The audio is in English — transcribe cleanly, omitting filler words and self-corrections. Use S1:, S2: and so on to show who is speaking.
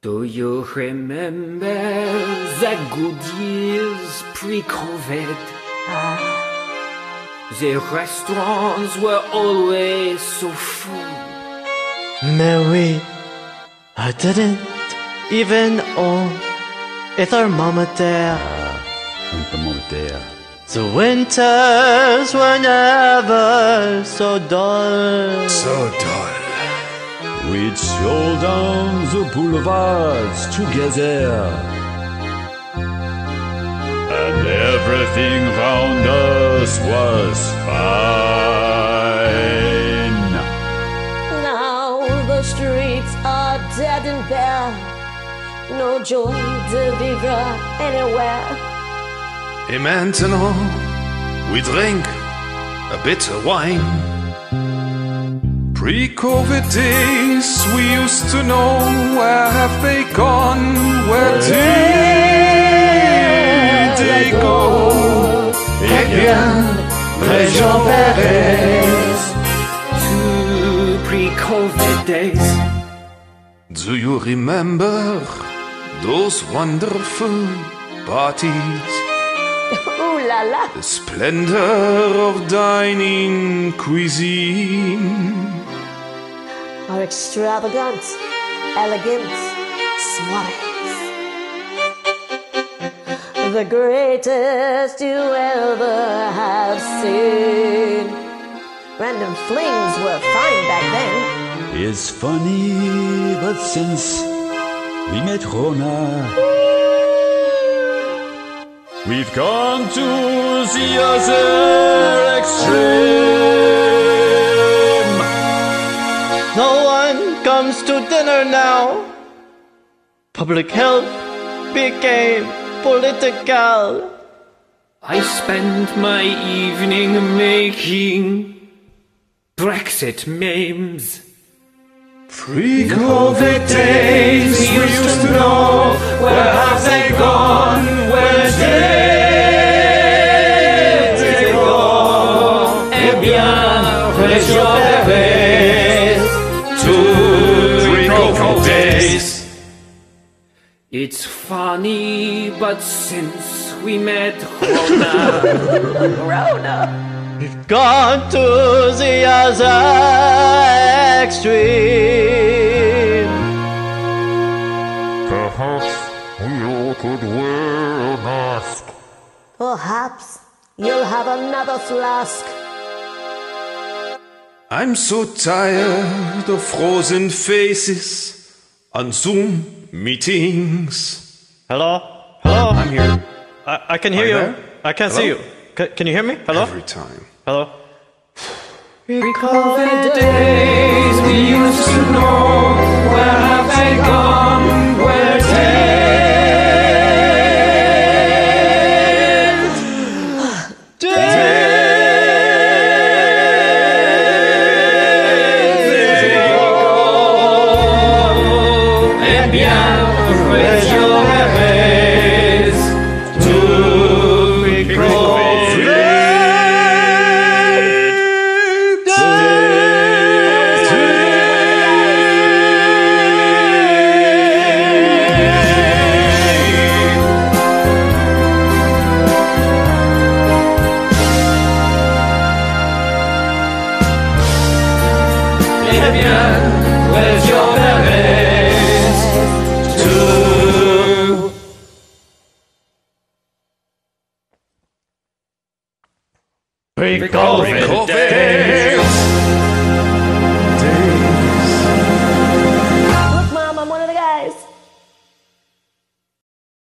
S1: Do you remember the good years pre-Covid? The restaurants were always so full.
S2: Mais oui, I didn't even own a thermometer.
S3: Un thermometer.
S2: The winters were never so dull.
S4: So dull.
S3: We'd stroll down the boulevards together, and everything round us was fine.
S5: Now the streets are dead and bare, no joy de vivre anywhere.
S4: Et maintenant, we drink a bitter wine. Pre-Covid days, we used to know. Where have they gone? Where did they go?
S2: Eh bien, région Paris.
S1: To pre-Covid days.
S4: Do you remember those wonderful parties?
S5: Ooh la la!
S4: The splendor of dining cuisine.
S5: Our extravagant, elegant soirees. The greatest you ever have seen. Random flings were fine back then.
S3: It's funny, but since we met Rona, we've gone to the other extreme.
S2: No one comes to dinner now. Public health became political.
S1: I spent my evening making Brexit memes.
S4: Pre-Covid days, we used to know. Where have they gone? Where did they go?
S1: Eh bien, région Paris.
S4: To pre-Covid days.
S1: It's funny, but since we met Rona,
S2: We've gone to the other extreme.
S6: Perhaps we all could wear a mask.
S5: Perhaps you'll have another flask.
S4: I'm so tired of frozen faces on Zoom meetings.
S2: Hello? Hello?
S4: I'm here.
S2: I can hear
S4: Are you
S2: you.
S4: there?
S2: I can't see you.
S4: Hello?
S2: Can you hear me? Hello?
S4: Every time.
S2: Hello?
S1: pre-Covid days we used to know. Where have they gone? Where did they go? Eh bien, région Paris. To pre-Covid. Eh bien, région Paris. To
S2: Pre-Covid
S4: Covid days.